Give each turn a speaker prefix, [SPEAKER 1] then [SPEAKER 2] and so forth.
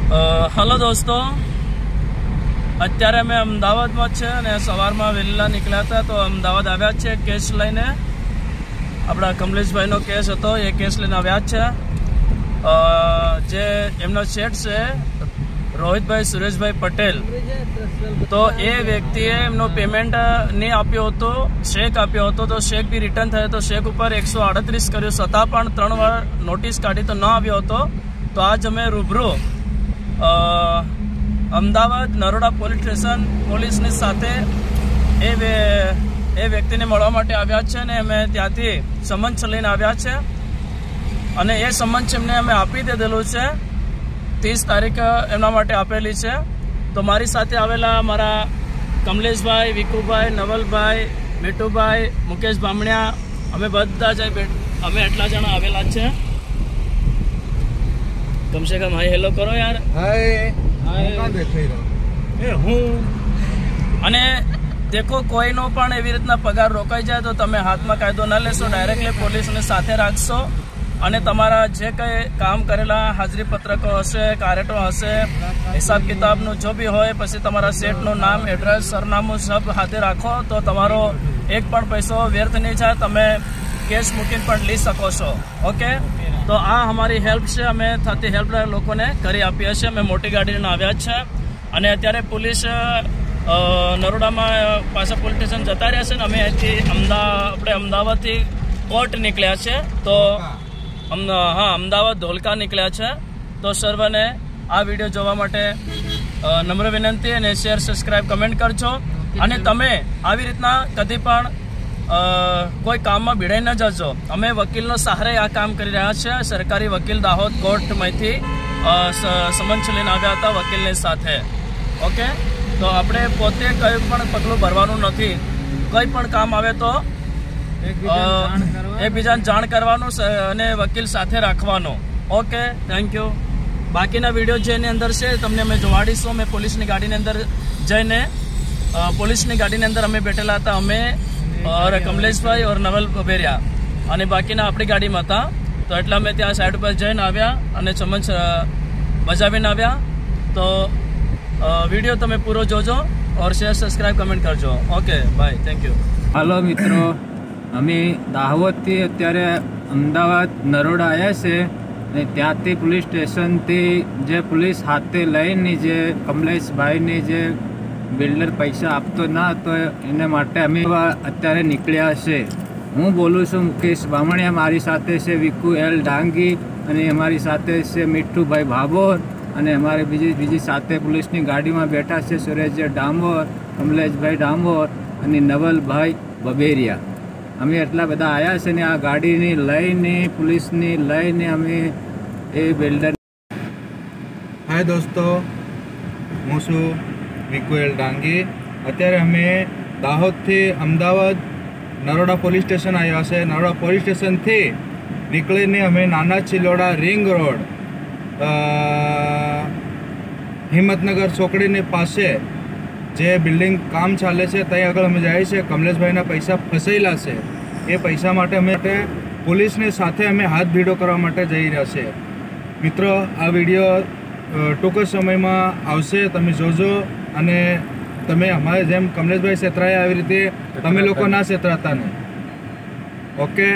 [SPEAKER 1] Hello दोस्तों, અત્યારે અમે અમદાવાદમાં છે અને સવારમાં વહેલા નીકળ્યા હતા તો અમદાવાદ આવ્યા છે કેસ લઈને। આપણા કમલેશભાઈનો કેસ હતો, એ કેસ લઈને આવ્યા છે। જે એમનો શેઠ છે રોહિતભાઈ સુરેશભાઈ પટેલ, તો એ વ્યક્તિએ એમનો પેમેન્ટ નહીં આપ્યો હતો, ચેક આપ્યો હતો, તો ચેક બી રિટર્ન થયો તો ચેક ઉપર 138 કર્યું, છતાં પણ 3 વાર નોટિસ કાઢી તો ન આવ્યો હતો। તો આજ અમે રૂબરૂ અમદાવાદ નરોડા પોલીસ સ્ટેશન પોલીસની સાથે એ વ્યક્તિને મળવા માટે આવ્યા છે અને અમે ત્યાંથી સમન્સ લઈને આવ્યા છે અને એ સમન્સ એમને અમે આપી દીધેલું છે। 30 તારીખ એમના માટે આપેલી છે। તો મારી સાથે આવેલા મારા કમલેશભાઈ, વિકુભાઈ, નવલભાઈ, મીઠુભાઈ, મુકેશ બામણિયા, અમે બધા જ અમે એટલા જણા આવેલા છે। कम से कम हाय हेलो करो यार।
[SPEAKER 2] हाय
[SPEAKER 1] હું અને દેખો કોઈનો પણ એવી રીતના પગાર રોકાઈ જાય તો તમે હાથમાં કાયદો ન લેશો, ડાયરેક્ટલી પોલીસને સાથે રાખશો અને તમારા જે કંઈ કામ કરેલા હાજરી પત્રકો હશે, કારેટો હશે, હિસાબ કિતાબનું જો બી હોય, પછી તમારા સેટનું નામ, એડ્રેસ, સરનામું સબ હાથે રાખો તો તમારો એક પણ પૈસો વ્યર્થ નહીં જાય, તમે કેસ મૂકીને પણ લઈ શકો છો। ઓકે, તો આ અમારી હેલ્પ છે, અમે થતી હેલ્પ લોકોને કરી આપીએ છીએ। અમે મોટી ગાડીને આવ્યા છે અને અત્યારે પોલીસ નરોડામાં પાછા પોલીસ સ્ટેશન જતા રહ્યા છે ને અમે અહીંથી આપણે અમદાવાદથી કોર્ટ નીકળ્યા છે। તો અમદાવાદ ધોલકા નીકળ્યા છે। તો સર્વને આ વિડીયો જોવા માટે નમ્ર વિનંતી અને શેર, સબસ્ક્રાઈબ, કમેન્ટ કરજો અને તમે આવી રીતના કદી પણ કોઈ કામમાં ભીડાઈ ન જજો। અમે વકીલનો સહારે આ કામ કરી રહ્યા છે। સરકારી વકીલ દાહોદ કોર્ટમાંથી સમન્સ લઈને આવ્યા હતા વકીલની સાથે। ઓકે, તો આપણે પોતે કંઈ પણ પગલું ભરવાનું નથી, કંઈ પણ કામ આવે તો એકબીજાને જાણ કરવાનું અને વકીલ સાથે રાખવાનું। Okay, thank you. બાકીના વિડીયો જેની અંદર છે તમને અમે જોવાડીશું। અમે પોલીસની ગાડીની અંદર જઈને પોલીસની ગાડીની અંદર અમે બેઠેલા હતા, અમે और कमलेशभाई और नवल बबेरिया અને બાકીના આપણી ગાડીમાં હતા। તો એટલે અમે ત્યાં સાઈડ પર જઈને આવ્યા અને સમન્સ બજાવીને આવ્યા। તો વિડીયો તમે પૂરો જોજો और શેર, સબસ્ક્રાઈબ, કમેન્ટ કરજો। Okay, bye, thank you.
[SPEAKER 3] Hello મિત્રો, અમે દાહોદથી અત્યારે અમદાવાદ નરોડા આવ્યા છે અને ત્યાંથી પોલીસ સ્ટેશનથી જે પોલીસ હાથે લઈને જે કમલેશભાઈની જે બિલ્ડર પૈસા આપતો ના હતો એને માટે અમે અત્યારે નીકળ્યા છે। હું બોલું છું મુકેશ બામણિયા, મારી સાથે છે વિકુ એલ ડાંગી અને અમારી સાથે છે મીઠુભાઈ ભાભોર અને અમારે બીજી સાથે પોલીસની ગાડીમાં બેઠા છે સુરેશ ડામોર, કમલેશભાઈ ડામોર અને નવલભાઈ બબેરિયા। અમે એટલા બધા આવ્યા છે ને આ ગાડીની લઈને પોલીસની લઈને અમે એ બિલ્ડર।
[SPEAKER 2] हाय दोस्तों, હું છું વિકુ એલ ડાંગી। અત્યારે અમે દાહોદથી અમદાવાદ નરોડા પોલીસ સ્ટેશન આવ્યા છે। નરોડા પોલીસ સ્ટેશનથી નીકળીને અમે નાના ચિલોડા રિંગ રોડ હિંમતનગર ચોકડીની પાસે જે બિલ્ડિંગ કામ ચાલે છે ત્યાં આગળ અમે જાય છે। કમલેશભાઈના પૈસા ફસાયેલા છે, એ પૈસા માટે અમે પોલીસની સાથે અમે હાથ ભીડો કરવા માટે જઈ રહ્યા છે। મિત્રો, આ વિડીયો ટૂંક જ સમયમાં આવશે, તમે જોજો અને તમે અમારે જેમ કમલેશભાઈ છેતરાયા આવી રીતે તમે લોકો ના છેતરાતા નહીં। ઓકે।